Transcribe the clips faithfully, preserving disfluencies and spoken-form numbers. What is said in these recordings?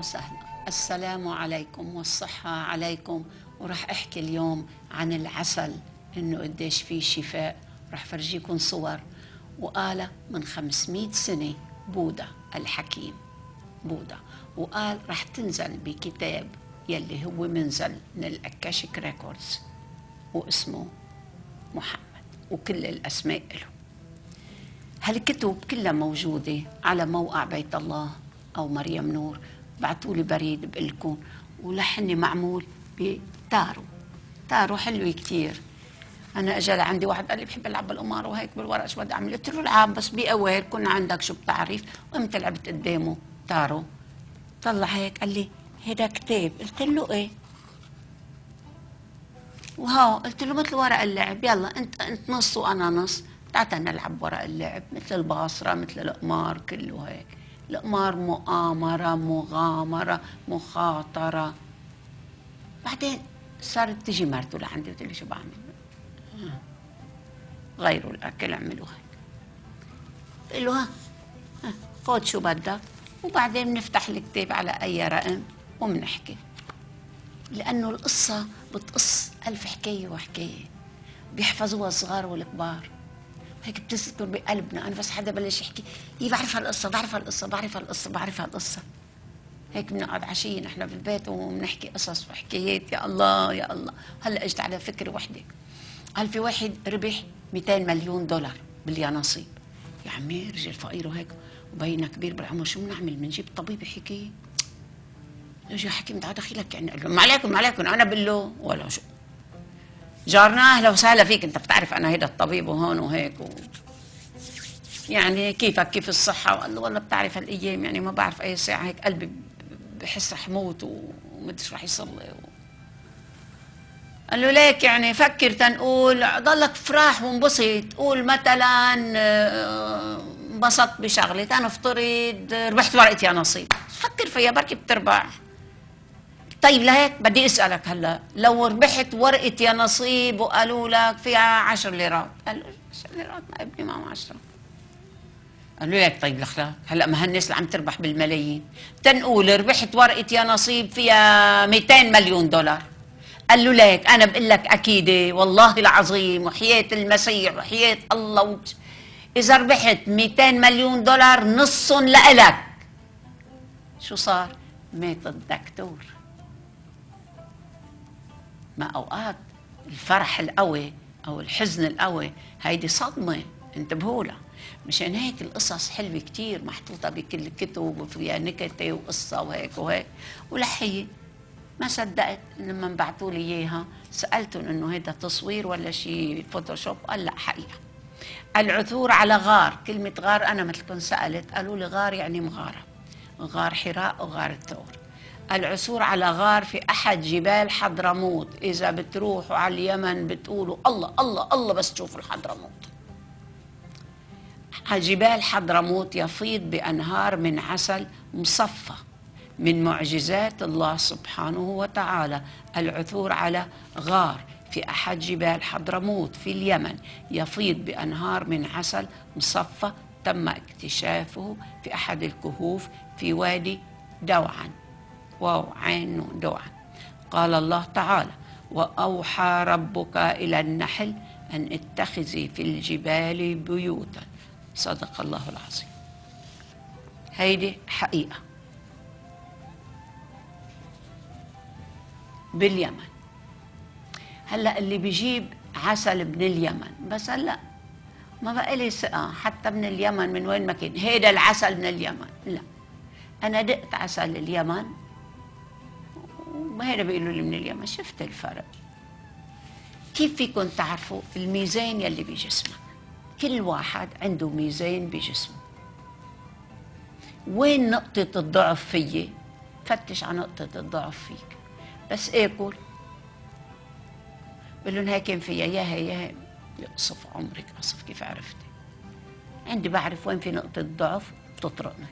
وسهلا. السلام عليكم والصحة عليكم. وراح أحكي اليوم عن العسل، إنه قديش فيه شفاء. راح فرجيكم صور وآلة من خمسمئة سنة. بوذا الحكيم بوذا، وقال راح تنزل بكتاب يلي هو منزل من الأكاشيك ريكوردز، واسمه محمد، وكل الأسماء له. هالكتب كلها موجودة على موقع بيت الله أو مريم نور. بعتولي بريد بقلكم، ولحني معمول بتارو. تارو حلو كتير. أنا أجا لعندي واحد قال لي بحب ألعب بالقمار وهيك بالورق، شو بدي أعمل؟ قلت له العب بس بأوير، كنا عندك شو بتعرف. وقمت لعبت قدامه تارو، طلع هيك قال لي هيدا كتاب. قلت له إيه؟ وها قلت له مثل ورق اللعب، يلا انت انت نص وانا نص، تعال نلعب ورق اللعب مثل الباصره مثل القمار كله هيك. القمار مؤامره، مغامره، مخاطره. بعدين صارت تجي مرته لعندي وتقول لي شو بعمل؟ غيروا الاكل، اعملوا هيك. قلت له ها ها خذ شو بدك، وبعدين بنفتح الكتاب على اي رقم وبنحكي، لأنه القصة بتقص ألف حكاية وحكاية، بيحفظوها الصغار والكبار، هيك بتذكر بقلبنا. أنا بس حدا بلش يحكي إيه بعرف هالقصة بعرف هالقصة بعرف هالقصة بعرف هالقصة هيك بنقعد عشية نحن بالبيت وبنحكي قصص وحكايات. يا الله يا الله. هلا اجت على فكرة وحدة، قال في واحد ربح مئتين مليون دولار باليانصيب. يا عمي رجل فقير وهيك وبينه كبير بالعمر، شو بنعمل؟ بنجيب طبيب يحكي؟ اجى حكيم تعال دخيلك، يعني قال له ما عليكم ما عليكم، انا بقول ولا شو. جارنا اهلا وسهلا فيك، انت بتعرف انا هيدا الطبيب وهون وهيك و... يعني كيفك كيف الصحه؟ وقال له والله بتعرف هالايام يعني ما بعرف اي ساعه هيك قلبي بحس رح موت ومدري رح يصلي و... قال له ليك يعني فكر تنقول ضلك فراح وانبسط، قول مثلا انبسطت بشغله، تنفترض ربحت ورقه يا نصيب، فكر فيها بركي بتربح. طيب لهيك بدي اسالك هلا، لو ربحت ورقه يا نصيب وقالوا لك فيها عشر ليرات، قال له عشر ليرات ما ابني معه عشرة. قال له ليك طيب الاخلاق هلا ما هالناس اللي عم تربح بالملايين، تنقول ربحت ورقه يا نصيب فيها مئتين مليون دولار. قال له ليك انا بقول لك اكيد والله العظيم وحياه المسيح وحياه الله و... اذا ربحت مئتين مليون دولار نصهم لإلك. شو صار؟ مات الدكتور. ما اوقات الفرح القوي او الحزن القوي هيدي صدمه انتبهوا لها. مشان هيك القصص حلوه كتير محطوطه بكل الكتب وفيها نكته وقصه وهيك وهيك. ولحية ما صدقت لما بعثوا لي اياها، سالتهم انه هيدا تصوير ولا شيء فوتوشوب؟ قال لا حقيقه. العثور على غار، كلمه غار انا مثلكم سالت قالوا لي غار يعني مغاره، غار حراء وغار الثور. العثور على غار في أحد جبال حضرموت. إذا بتروحوا على اليمن بتقولوا الله الله الله بس تشوفوا الحضرموت. جبال حضرموت يفيض بأنهار من عسل مصفى، من معجزات الله سبحانه وتعالى. العثور على غار في أحد جبال حضرموت في اليمن يفيض بأنهار من عسل مصفى، تم اكتشافه في أحد الكهوف في وادي دوعا، واو عين دوعا. قال الله تعالى وأوحى ربك إلى النحل أن اتخذي في الجبال بيوتا. صدق الله العظيم. هيدي حقيقة باليمن. هلأ اللي بيجيب عسل من اليمن، بس هلأ ما بقى لي ثقة حتى من اليمن من وين ما كان هيدا العسل من اليمن. لا أنا دقت عسل اليمن ما هيدا بيقولوا لي من اليمن، شفت الفرق. كيف فيكم تعرفوا الميزان يلي بجسمك؟ كل واحد عنده ميزان بجسمه. وين نقطة الضعف فيي؟ فتش على نقطة الضعف فيك. بس اكل بقول لهم هي كان فيها يا هي يا هي، يقصف عمرك قصف. كيف عرفتي؟ عندي بعرف وين في نقطة ضعف بتطرقني.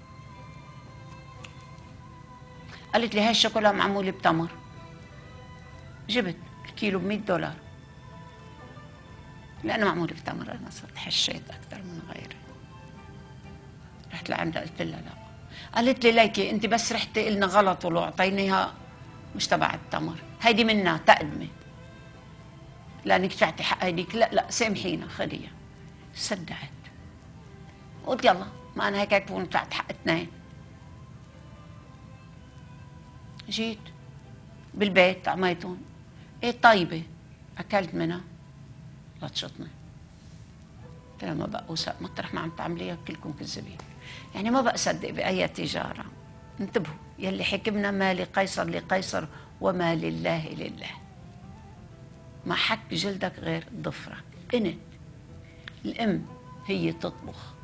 قالت لي هاي الشوكولا معمولة بتمر، جبت الكيلو ب مئة دولار لأنه معمولة بتمر. أنا صرت حشيت أكثر من غيري. رحت لعندها قلت لها لا قالت لي ليكي انت بس رحتي قلنا غلط ولو اعطينيها مش تبع التمر، هيدي منها تقدمه لانك دفعتي حق هيديك، لا لا سامحينا خديها. صدقت، قلت يلا ما انا هيك هيك دفعت حق اثنين. جيت بالبيت عميتهم، ايه طيبه، اكلت منها لطشتني. قلت لها ما بقى وثق مطرح ما عم تعمليها كلكم كذابين. يعني ما بقى صدق باي تجاره. انتبهوا، يلي حكمنا ما لقيصر لقيصر وما لله لله. ما حك جلدك غير ضفرك. انت الام هي تطبخ،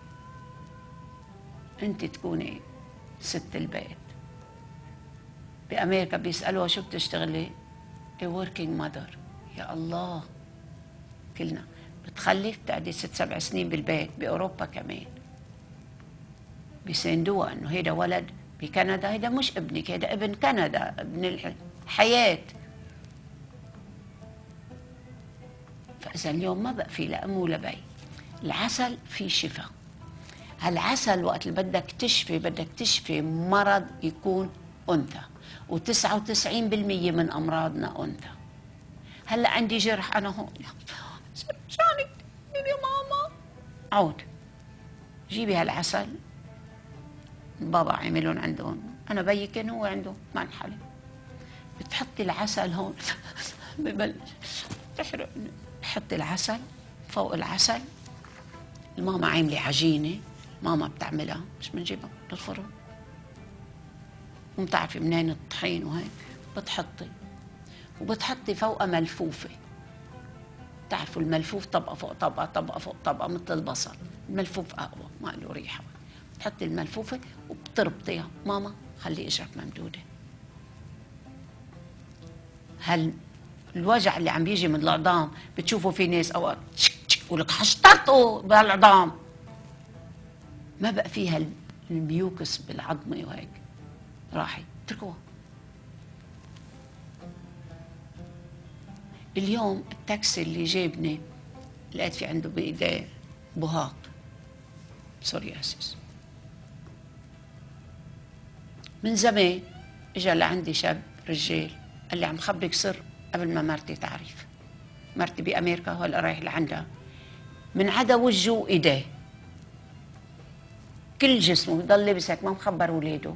انت تكوني ست البيت. بامريكا بيسالوها شو بتشتغلي؟ a working mother. يا الله، كلنا بتخلف بتقعدي ست سبع سنين بالبيت. باوروبا كمان بيساندوها انه هيدا ولد بكندا، هيدا مش ابنك، هيدا ابن كندا، ابن الحياه. فاذا اليوم ما بقى في لا ام ولا بي. العسل فيه شفاء. هالعسل وقت اللي بدك تشفي، بدك تشفي مرض يكون انثى، وتسعة وتسعين بالمية من امراضنا انثى. هلا عندي جرح انا هون، شانك يا ماما، عود جيبي هالعسل. بابا عملون عندهم، انا بيي كان هو عنده ما انحلم. بتحطي العسل هون ببلش تحرقني. بحطي العسل فوق العسل. الماما عامله عجينه، ماما بتعملها مش بنجيبها بالفرن، وبتعرفي منين الطحين وهيك. بتحطي وبتحطي فوقها ملفوفه. بتعرفوا الملفوف طبقه فوق طبقه طبقه فوق طبقه مثل البصل. الملفوف اقوى ما له ريحه. بتحطي الملفوفه وبتربطيها. ماما خلي اجرك ممدوده. هل الوجع اللي عم بيجي من العظام بتشوفوا في ناس اوقات ولك حشطرته بهالعظام، ما بقى فيها الميوكس بالعظمه وهيك، راحي اتركوها. اليوم التاكسي اللي جابني لقيت في عنده بايديه بهاق سورياسيس. من زمان اجى لعندي شاب رجال قال لي عم خبرك سر قبل ما مرتي تعرف. مرتي بامريكا وهلا رايح لعندها، من عدا وجهه وايديه كل جسمه بضل لابس هيك، ما مخبر ولاده،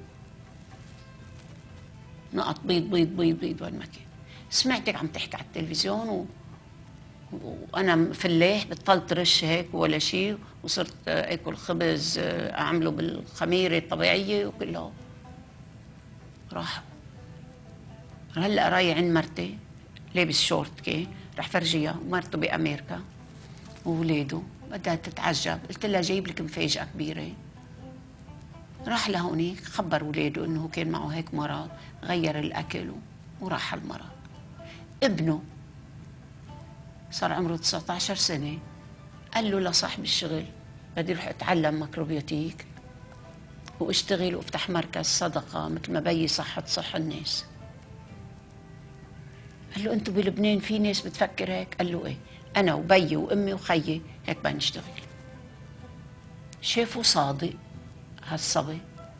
نقط بيض بيض بيض بيض وين ما كان. سمعتك عم تحكي على التلفزيون و... وانا فلاح بطلت رش هيك ولا شيء، وصرت اكل خبز اعمله بالخميره الطبيعيه وكله. راحوا هلا رايح عند مرتي لابس شورت كي، رح فرجيها ومرته بامريكا وولاده. بدها تتعجب، قلت لها جايب لك مفاجاه كبيره. راح لهونيك خبر ولاده انه كان معه هيك مرض، غير الاكل وراح المرض. ابنه صار عمره تسعة عشر سنه، قال له لصاحب الشغل بدي اروح اتعلم ميكروبيوتيك واشتغل وافتح مركز صدقه مثل ما بيي صحه صح الناس. قال له انتوا بلبنان في ناس بتفكر هيك؟ قال له ايه، انا وبيي وامي وخيي هيك بدنا نشتغل. شافوا صادق هالصبي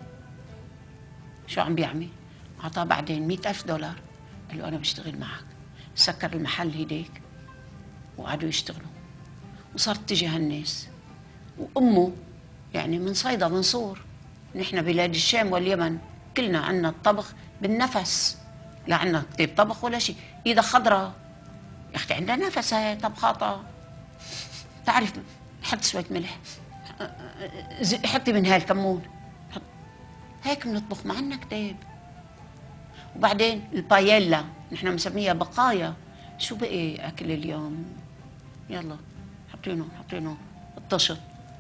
شو عم بيعمل، اعطاه بعدين مئة ألف دولار. قال له انا بشتغل معك. سكر المحل هيديك وقعدوا يشتغلوا، وصارت تجي هالناس. وامه يعني من صيدا من صور، نحن بلاد الشام واليمن كلنا عنا الطبخ بالنفس، لا عنا كتاب طبخ ولا شيء. ايدها خضراء يا اختي، عندها نفس هي طبخاتها. تعرف حط شويه ملح، حطي من هاي الكمون، حط هيك بنطبخ، ما عنا كتاب. وبعدين الباييلا نحن مسميها بقايا. شو بقي اكل اليوم؟ يلا حطينه حطينه الطشت،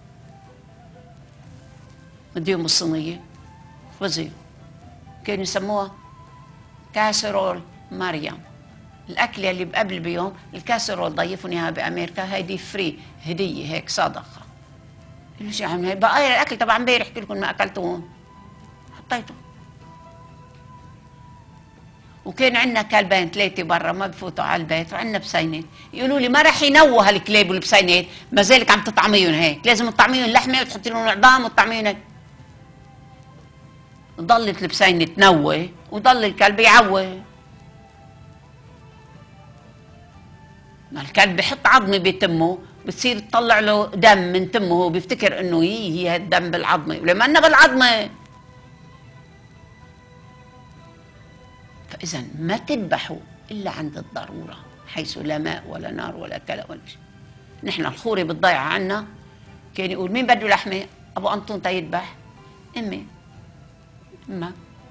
مديهم بالصينيه خبزيه. كانوا يسموها كاسرول مريم. الاكله اللي قبل بيوم الكاسرول ضيفوني اياها بامريكا، هيدي فري هديه هيك صدقه. شو عم بقايا الاكل تبع امبارح كلكم ما اكلتوهم، حطيته. وكان عندنا كلبين ثلاثه برا ما بفوتوا على البيت، وعندنا بسينات. يقولوا لي ما رح ينوه هالكلاب والبسينات، ما زالك عم تطعميهم هيك، لازم تطعميهم لحمه وتحطي لهم عظام وتطعميهم هيك. قلت لهم لا، ما ضلت البسينة تنوي وضل الكلب يعوي. ما الكلب بحط عظمة بتمه بتصير تطلع له دم من تمه، هو بيفتكر انه هي هي الدم بالعظمة ولما انه بالعظمة. فإذا ما تذبحوا إلا عند الضرورة، حيث لا ماء ولا نار ولا كلى ولا شيء. نحن الخورة بالضيعة عنا كان يقول مين بده لحمة؟ أبو أنطون تيذبح؟ أمي. ما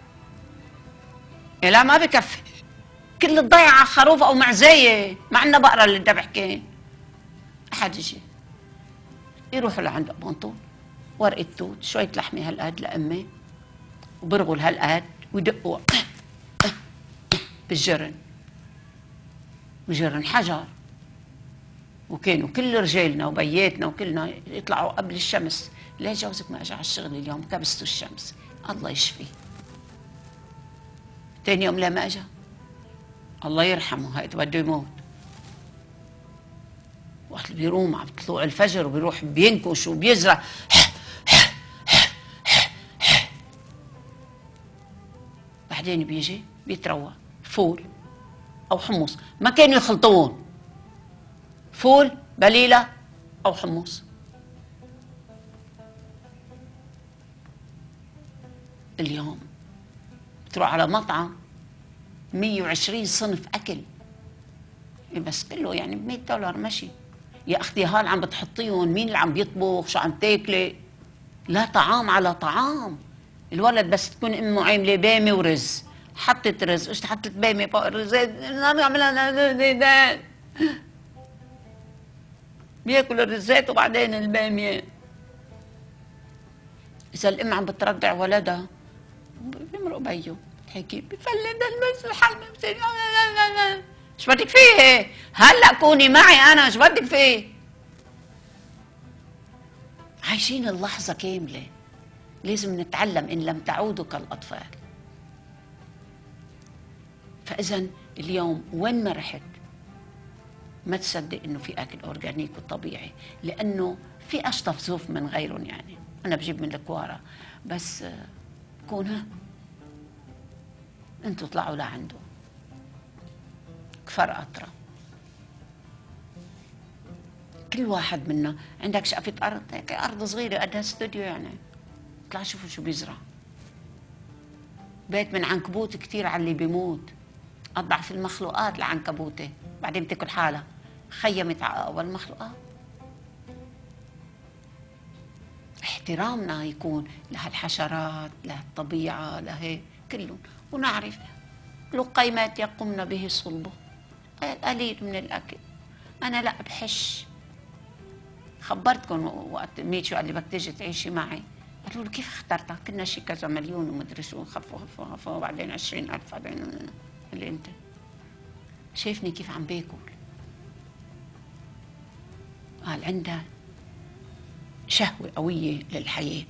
لا ما بكفي، كل الضيعة خروف أو معزية، ما عندنا بقرة اللي الذبح كان. أحد يجي يروحوا لعند أبو أنطون، ورقة توت، شوية لحمة هالقد لأمي، وبرغل هالقد ويدقوا بالجرن، وجرن حجر. وكانوا كل رجالنا وبياتنا وكلنا يطلعوا قبل الشمس. ليه جوزك ما اجى على الشغل اليوم؟ كبسته الشمس. الله يشفيه. ثاني يوم لا ما اجى، الله يرحمه، هيك بده يموت. وقت بيقوم على طلوع الفجر وبيروح بينكش وبيزرع، بعدين بيجي بيتروق فول او حمص، ما كانوا يخلطون، فول بليله او حمص. اليوم بتروح على مطعم مية وعشرين صنف اكل، بس كله يعني ب مية دولار ماشي. يا اختي هال عم بتحطيهم، مين اللي عم بيطبخ؟ شو عم تاكلي؟ لا طعام على طعام. الولد بس تكون امه عامله بامي ورز، حطت رز، ايش حطت بامي فوق الرز، عملها بياكل الرزات وبعدين الباميه. اذا الام عم بترضع ولدها بيمرق بيه هيك بفلد المس الحلمه، بتصير ايش بدك فيه؟ هلا كوني معي انا، ايش بدك فيه؟ عايشين اللحظه كامله. لازم نتعلم ان لم تعودوا كالاطفال. فاذا اليوم وين ما رحت ما تصدق انه في اكل اورجانيك وطبيعي، لانه في اشطف زوف من غيرهم. يعني انا بجيب من الكوارة، بس كون ها انتوا طلعوا لعنده كفر قطره. كل واحد منا عندك شقفة ارض، هيك ارض صغيره قد هالاستوديو، يعني اطلع شوفوا شو بيزرع. بيت من عنكبوت كثير على اللي بيموت، اضعف المخلوقات العنكبوته، بعدين بتاكل حالها، خيمت على اول مخلوقات. احترامنا يكون لهالحشرات، لهالطبيعه، لهي كلهم، ونعرف لقيمات يقمن به صلبه، قليل من الاكل. انا لا بحش. خبرتكم وقت ميتشو قال لي بدك تيجي تعيشي معي، قالوا له كيف اخترتها؟ كنا شي كذا مليون ومدري شو، خفوا خفوا خفوا وبعدين عشرين ألف. بعدين اللي انت شايفني كيف عم باكل. قال عندها شهوة قوية للحياة.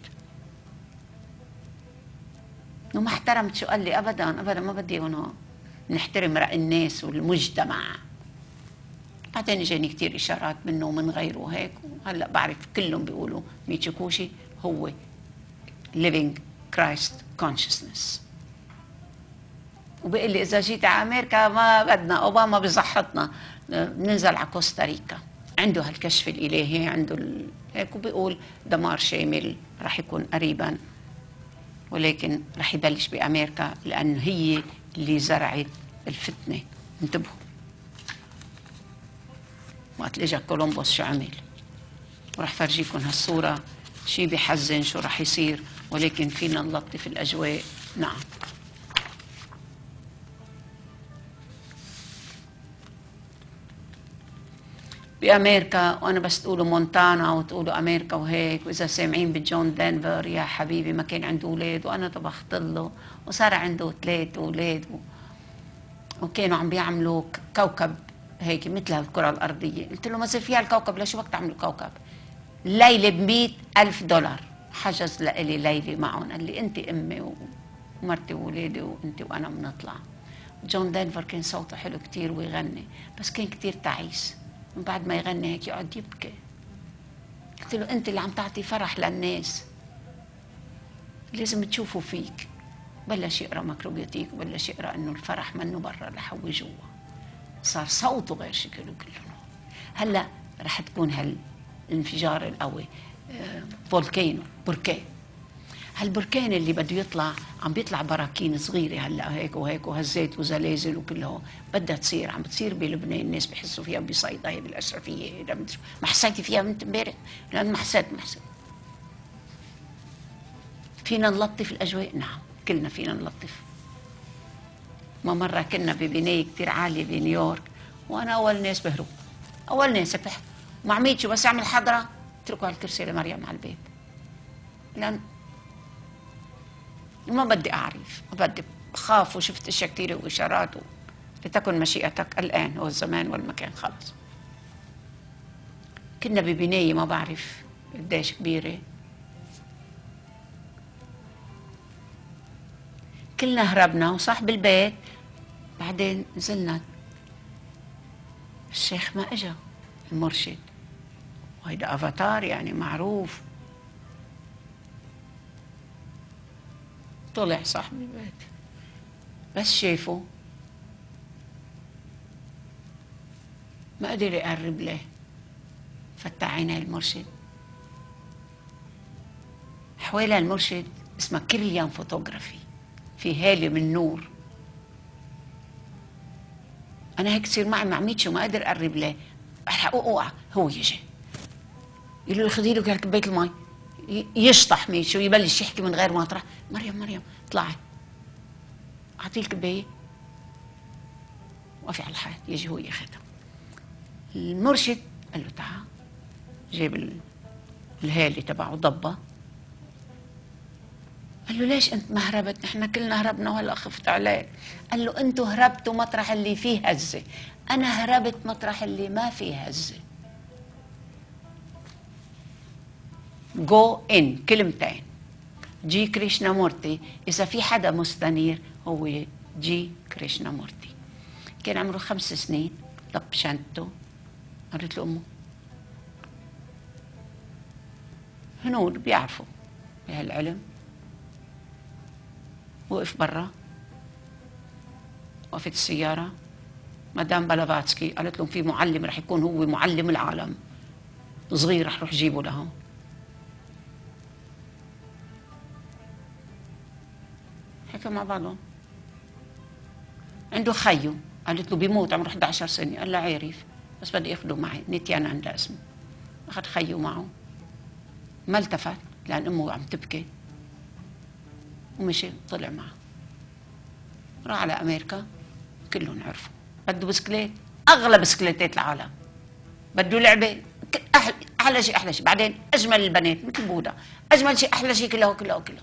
وما احترمت شو قال لي. أبدا أبدا ما بدي أنا نحترم رأي الناس والمجتمع. بعدين اجاني كثير إشارات منه ومن غيره وهيك، وهلا بعرف كلهم بيقولوا ميتشو كوشي هو living Christ consciousness. وبيقول لي إذا جيت على أمريكا ما بدنا، أوباما بزحطنا بننزل على كوستاريكا. عنده هالكشف الإلهي، عنده ال... هيك، وبيقول دمار شامل رح يكون قريبا، ولكن رح يبلش بأمريكا لأن هي اللي زرعت الفتنة. انتبهوا وقت اجى كولومبوس شو عمل، ورح فرجيكم هالصورة. شي بحزن شو رح يصير، ولكن فينا نلطف الأجواء. نعم. بأمريكا، وأنا بس تقولوا مونتانا وتقولوا أمريكا وهيك، وإذا سامعين بجون دنفر يا حبيبي ما كان عنده أولاد وأنا طبخت له وصار عنده ثلاث أولاد و... وكانوا عم بيعملوا كوكب هيك مثل الكرة الأرضية. قلت له ما صير فيها الكوكب، لشو بدك تعملوا كوكب؟ ليلة بمئة ألف دولار. حجز لإلي ليلة معهم، قال لي أنت أمي ومرتي وولادي وأنت وأنا بنطلع. جون دنفر كان صوته حلو كتير ويغني، بس كان كتير تعيس. من بعد ما يغني هيك يقعد يبكي. قلت له أنت اللي عم تعطي فرح للناس، لازم تشوفوا فيك بلش يقرا مكروبيوتيك وبلش يقرا انه الفرح منه برا لحوي جوا. صار صوته غير شكله كله. هلا رح تكون هالانفجار القوي فولكينو بركان. هالبركان اللي بده يطلع عم بيطلع براكين صغيره هلا هيك وهيك وهزيت وزلازل وكله بدها تصير. عم بتصير بلبنان، الناس بحسوا فيها بصيدا، هي بالاشرفيه، هي ما حسيتي فيها من امبارح؟ لان ما حسيت ما حسيت. فينا نلطف الاجواء؟ نعم كلنا فينا نلطف. ما مره كنا ببنايه كثير عاليه بنيويورك وانا اول ناس بهرب، اول ناس بح مع ميتشو بس يعمل حضره اتركوا هالكرسي لمريم على البيت، لان ما بدي اعرف، ما بدي، بخاف وشفت اشياء كثيره واشارات و... لتكن مشيئتك. الان هو الزمان والمكان خلص. كنا ببنايه ما بعرف قديش كبيره، كلنا هربنا وصاحب البيت بعدين نزلنا، الشيخ ما اجا، المرشد، وهيدا افاتار يعني معروف. طلع صاحب البيت بس شافه ما قدر يقرب له، فتح عيني المرشد. حوالي المرشد اسمها كيرليان فوتوغرافي، في هالة من نور. انا هيك تصير معي مع ميتشو ما قدر اقرب له، اوقع هو يجي يقول له خذي له كبايه المي، يشطح ميتشو يبلش يحكي من غير ما اطرح. مريم مريم طلعي اعطيه الكبايه، وقفي على الحيط، يجي هو ياخذها. المرشد قال له تعال، جاب الهالة تبعه ضبه، قال له ليش انت ما هربت؟ نحن كلنا هربنا وهلا خفت عليك. قال له انتوا هربتوا مطرح اللي فيه هزه، انا هربت مطرح اللي ما فيه هزه. جو ان كلمتين. جي كريشنامورتي، اذا في حدا مستنير هو جي كريشنامورتي. كان عمره خمس سنين، لب شنطته، قالت له امه هنود بيعرفوا بهالعلم. وقف برا، وقفت السيارة، مدام بلافاتسكي قالت لهم في معلم رح يكون هو معلم العالم صغير رح روح جيبه لهم. حكوا مع بعضهم. عنده خيو، قالت له بيموت عمره إحدى عشرة سنة، قال لا عارف بس بدي اخده معي، نيتيانا عندها اسمه. اخذ خيو معه، ما التفت لان امه عم تبكي، ومشي طلع معه. راح على امريكا، كلهم عرفوا بده بسكليت، اغلى بسكليتات العالم، بده لعبه، احلى احلى شيء احلى شيء، بعدين اجمل البنات مثل بودا، اجمل شيء احلى شيء كله كله كله.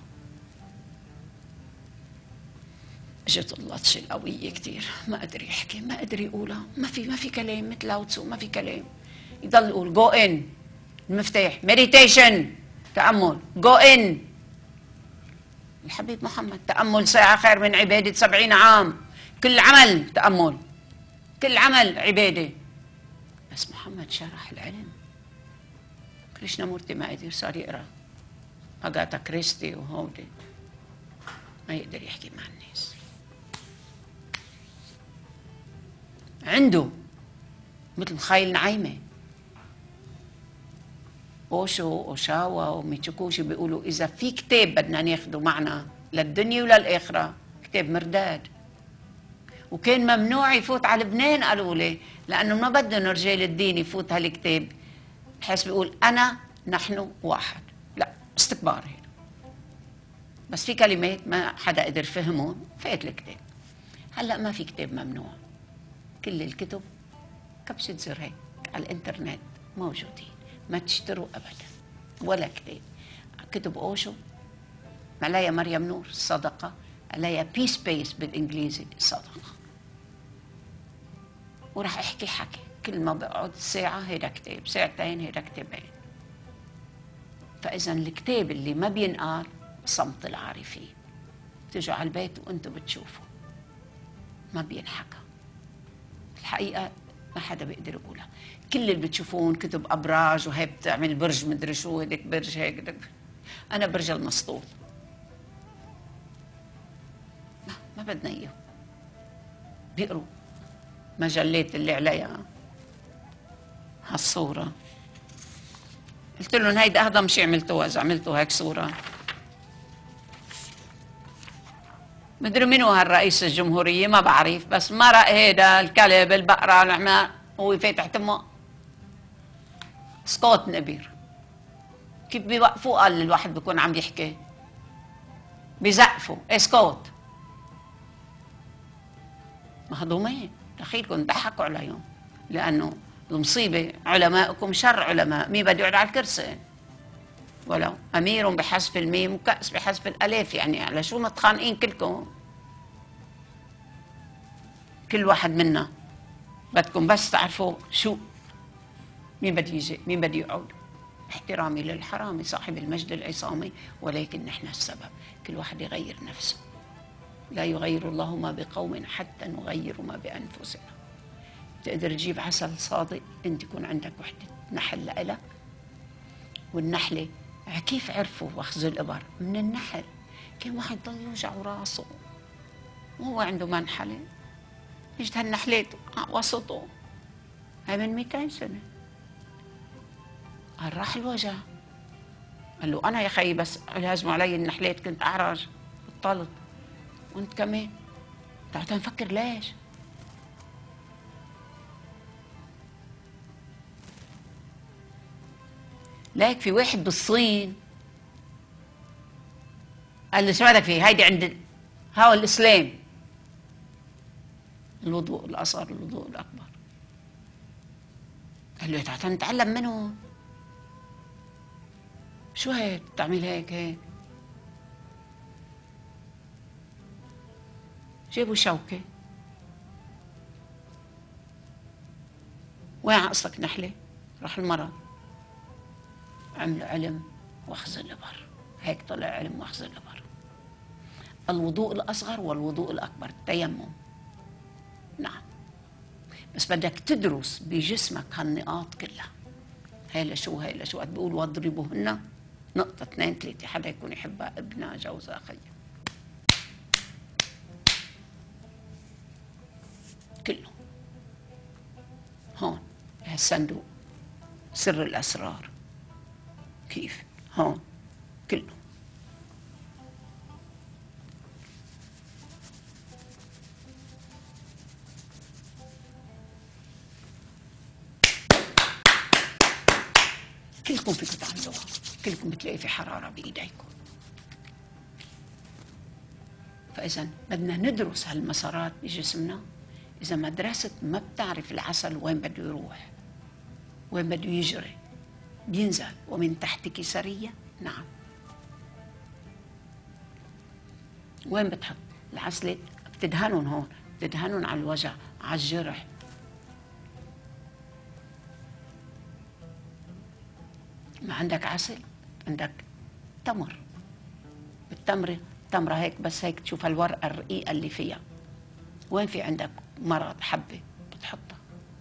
اجت اللطشه القويه كثير، ما قدر يحكي، ما قدر يقولها، ما في ما في كلام، مثل لاوتسو ما في كلام. يضل يقول جو ان، المفتاح مديتيشن، تامل، جو ان. الحبيب محمد تامل ساعه خير من عباده سبعين عام، كل عمل تامل، كل عمل عباده. بس محمد شرح العلم. كريشنامورتي ما قدر، صار يقرا اغاثا كريستي وهودي، ما يقدر يحكي مع الناس. عنده مثل خيل نعيمه. اوشو اوشاوا وميتشوكوشي بيقولوا اذا في كتاب بدنا ناخده معنا للدنيا وللاخره كتاب مرداد. وكان ممنوع يفوت على لبنان قالوا لي، لانه ما بدهم رجال الدين يفوت هالكتاب، بحيث بيقول انا نحن واحد، لا استكبار هيك. بس في كلمات ما حدا قدر فهمهم، فات الكتاب. هلا ما في كتاب ممنوع، كل الكتب كبسة زر هيك على الانترنت موجودين، ما تشتروا ابدا ولا كتاب. كتب اوشو عليها مريم نور صدقه، عليها بيس بيس بالانجليزي صدقه. وراح احكي حكي كل ما بقعد ساعه هيدا كتاب، ساعتين هيدا كتابين. فاذا الكتاب اللي ما بينقال صمت العارفين. تجوا على البيت وانتم بتشوفوا ما بينحكى. الحقيقه ما حدا بيقدر يقولها. كل اللي بتشوفون كتب ابراج وهي بتعمل برج مدري شو، هيك برج هيك، انا برج المسطول. ما بدنا اياه. بيقروا مجلات اللي عليها هالصورة. قلت لهم هيدا أهضم شي عملتوها إذا عملتوا هيك صورة. مدري منو هالرئيس الجمهورية ما بعرف، بس مرق هيدا الكلب البقرة العماء هو فاتح تمه سكوت نبير. كيف بيوقفوا؟ قال الواحد بيكون عم يحكي بيزقفوا اسكوت. مهضومين دخيلكم ضحكوا عليهم، لأنه المصيبة علماءكم شر علماء. مين بده يقعد على الكرسي؟ ولو أمير بحسب الميم وكأس بحسب الألف، يعني على شو متخانقين كلكم؟ كل واحد منا بدكم بس تعرفوا شو مين بده يجي مين بده يقعد. احترامي للحرامي صاحب المجد العصامي، ولكن نحن السبب. كل واحد يغير نفسه. لا يغير الله ما بقوم حتى نغير ما بأنفسنا. تقدر تجيب عسل صادق، انت يكون عندك وحدة نحل لإلك. والنحلة كيف عرفوا واخذوا الإبر؟ من النحل. كان واحد ضل يوجع راسه وهو عنده منحلة، اجت هالنحلات وسطه. هاي من مئتين سنة. قال راح الوجع. قال له أنا يا خيي بس هاجموا علي النحلات كنت أعرج بطلت، وأنت كمان. تعال نفكر ليش. ليك في واحد بالصين قال له شو بدك فيه؟ هيدي عند هاو الإسلام الوضوء الأصغر الوضوء الأكبر. قال له تعال نتعلم منه. شو هيك تعمل هيك هيك؟ جابوا شوكة. وين قصدك نحلة؟ راح المرض. عملوا علم واخذ الإبر. هيك طلع علم واخذ الإبر. الوضوء الأصغر والوضوء الأكبر التيمم. نعم، بس بدك تدرس بجسمك هالنقاط كلها. هاي لشو هاي لشو قد بيقول واضربوهن نقطة اثنين ثلاثة. حدا يكون يحبها، ابنها، جوزها، أخيها، كله. هون هالصندوق سر الأسرار. كيف؟ هون كله. كلكم فيكم تعملوها، كلكم بتلاقي في حرارة بإيديكم. فإذا بدنا ندرس هالمسارات بجسمنا. إذا ما درست ما بتعرف العسل وين بده يروح، وين بده يجري. بينزل ومن تحت كسرية. نعم. وين بتحط العسلة؟ بتدهنون هون، بتدهنون على الوجع، على الجرح. ما عندك عسل، عندك تمر. التمرة تمرة هيك بس هيك تشوف الورقة الرقيقة اللي فيها. وين في عندك مرض حبة بتحطها.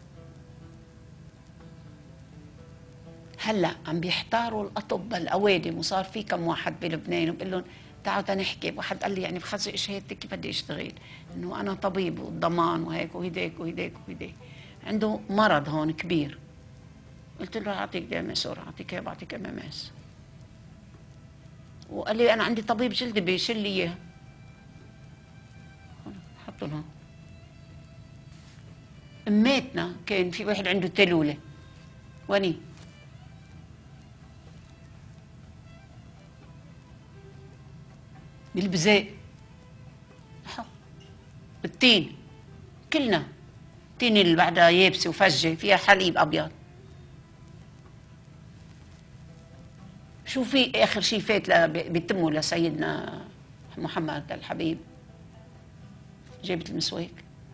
هلا عم بيحتاروا الأطباء الأوادم، وصار في كم واحد بلبنان وبقول لهم تعالوا تنحكي. واحد قال لي يعني بخزق شهادتي كيف بدي اشتغل؟ انه انا طبيب والضمان وهيك وهيديك وهيديك وهيديك. عنده مرض هون كبير. قلت له اعطيك دياميسور، اعطيك اياه، بعطيك ام ام اس. وقال لي انا عندي طبيب جلدي بيشيل لي اياه. حطوا لهم. اماتنا كان في واحد عنده تلوله. وني بالبزاق، بالتين، كلنا التين اللي بعدها يابسه وفجه فيها حليب ابيض. شو في اخر شيء فات بتمه لسيدنا محمد الحبيب؟ جابت المسواك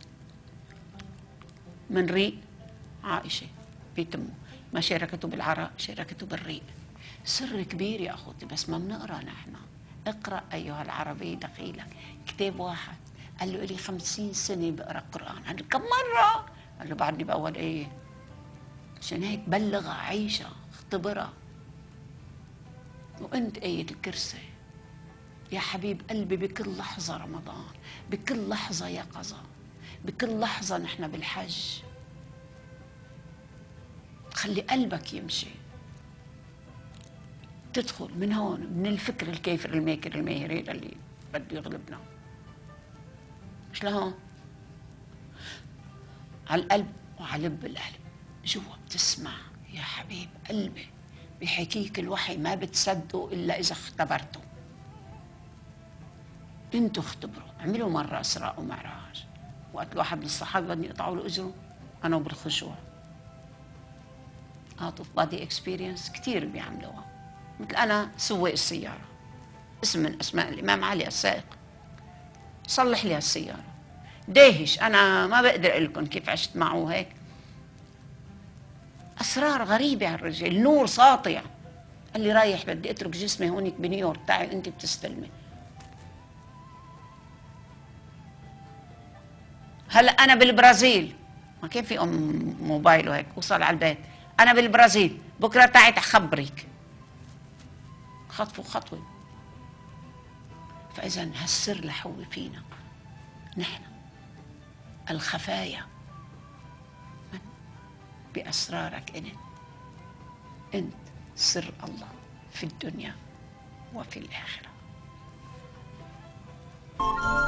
من ريق عائشه بيتمه. ما شاركته بالعرق، شاركته بالريق. سر كبير يا اخوتي، بس ما بنقرا نحن. اقرا ايها العربي دخيلك. كتاب واحد قال له لي خمسين سنه بقرا قران. قال له كم مره؟ قال له بعدني باول ايه. عشان هيك بلغها، عيشها، اختبرها. وانت آية الكرسي يا حبيب قلبي بكل لحظة رمضان، بكل لحظة يقظة، بكل لحظة نحن بالحج. خلي قلبك يمشي، تدخل من هون من الفكر الكافر الماكر الماهر هذا اللي بده يغلبنا، مش لهون على القلب وعلى لب القلب جوا بتسمع يا حبيب قلبي بحكيك الوحي ما بتصدقوا إلا إذا اختبرتوا. انتوا اختبروا، اعملوا مرة إسراء ومعراج، وقت الواحد من الصحابة بدهم يقطعوا له أجره أنا بالخشوع. out of body experience كتير بيعملوها، مثل أنا سواق السيارة، اسم من أسماء الإمام علي السائق، صلح لي هالسيارة داهش، أنا ما بقدر أقول لكم كيف عشت معه هيك، أسرار غريبة على الرجل، نور ساطع. قال لي رايح بدي أترك جسمي هونيك بنيويورك، تعي أنت بتستلمي. هلا أنا بالبرازيل، ما كان في أم موبايل وهيك، وصل على البيت أنا بالبرازيل، بكرة تعي تخبرك، خطوة خطوة. فإذا هالسر لحوي فينا نحن الخفايا بأسرارك أنت، أنت سر الله في الدنيا وفي الآخرة.